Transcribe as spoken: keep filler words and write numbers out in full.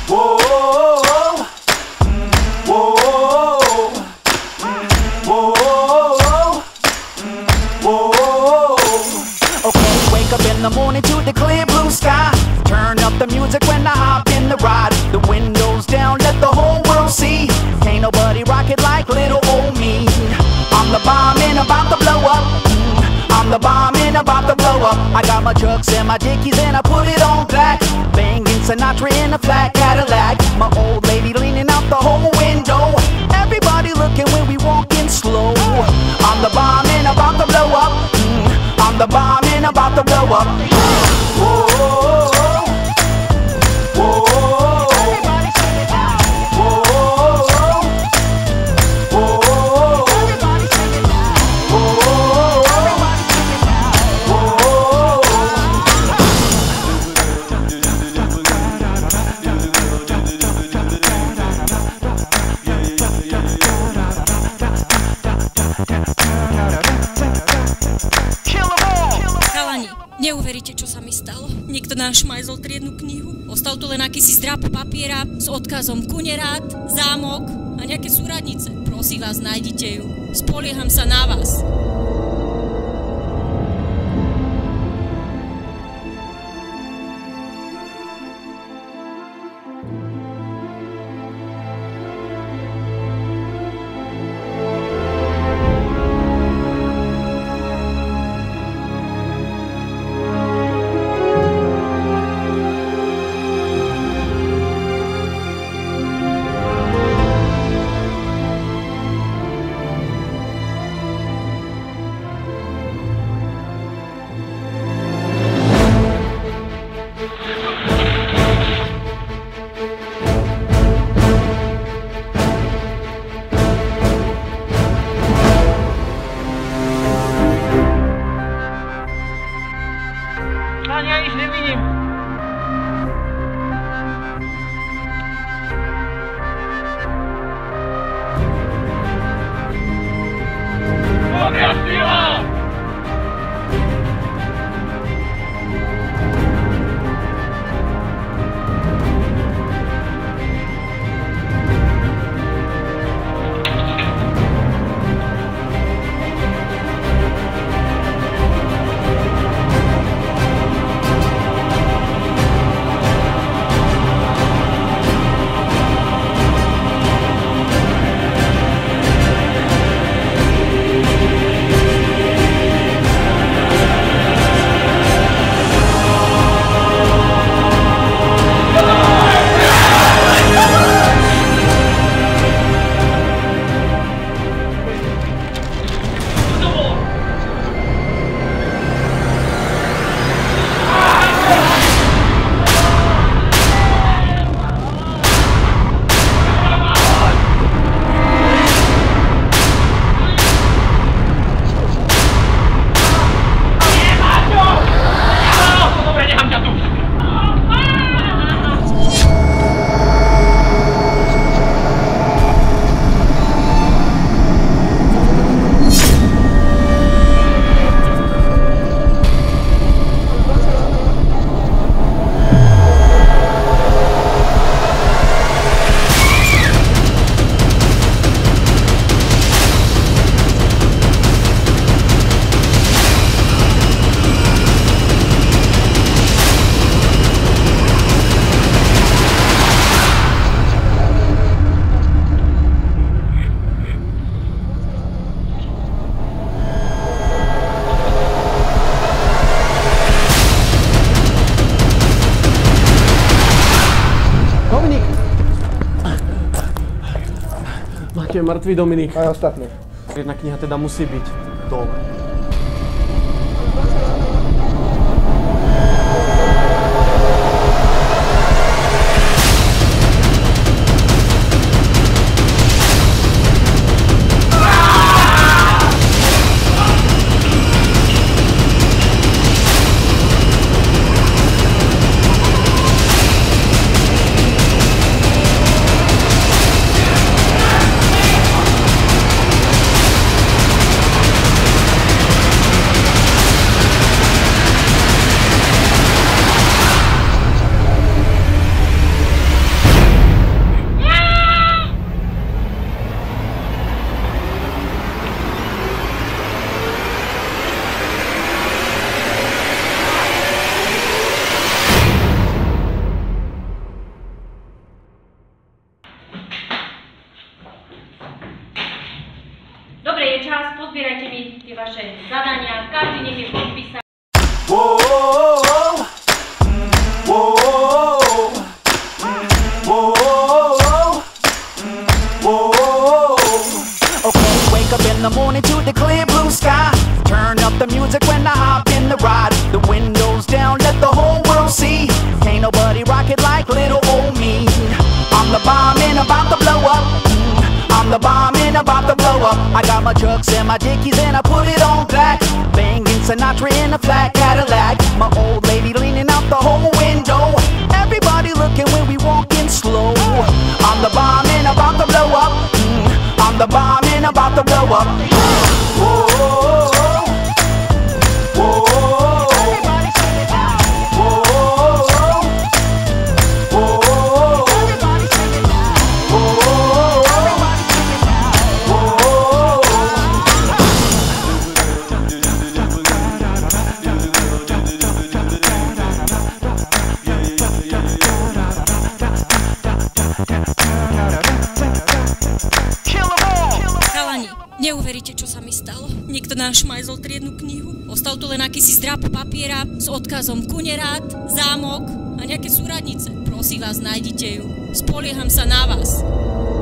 In the morning to the clear blue sky. Turn up the music when I hop in the ride. The windows down, let the whole world see. Can't nobody rock it like little old me. I'm the bomb and about to blow up. I'm the bomb and about to blow up. I got my trucks and my dickies and I put it on black. Banging Sinatra in a flat Cadillac. My old lady leaning out the whole window. Everybody looking when we walking slow. I'm the bomb and about to blow up. I'm the bomb and about to blow up. Whoa, whoa, whoa, whoa. Everybody sing it now. Whoa, whoa, whoa. Everybody sing it now. Whoa, everybody sing it now. Whoa. Neuveríte, čo sa mi stalo. Niekto náš šmajzol triednu knihu. Ostal tu len akýsi zdrap papiera s odkazom Kunerát, zámok a nejaké súradnice. Prosím vás, nájdite ju. Spolieham sa na vás. Ja ich nevidím. Moja sila! Je mŕtvý Dominik. A ostatní. Jedna kniha teda musí byť dole. pozbierajte mi tie vaše zadania, každý nech je podpísaný. Okay, wake up in the morning to the clear blue sky. Turn up the music when I hop in the ride. The windows down, let the whole world see. Can't nobody rock it like little old me. I'm the bomb and about to blow up. Mm, I'm the bomb and about to blow up. I got my trucks and my dickies and I put it on black. Banging Sinatra in a flat Cadillac. My old lady leaning out the whole window. Everybody looking when we walking slow. I'm the bomb and about to blow up. Mm, I'm the bomb and about to blow up. Whoa. Chalani, neuveríte, čo sa mi stalo. Niekto náš šmajzol triednu knihu. Ostal tu len akýsi zdrap papiera s odkazom Kunerát, zámok a nejaké súradnice. Prosím vás, nájdite ju. Spolieham sa na vás.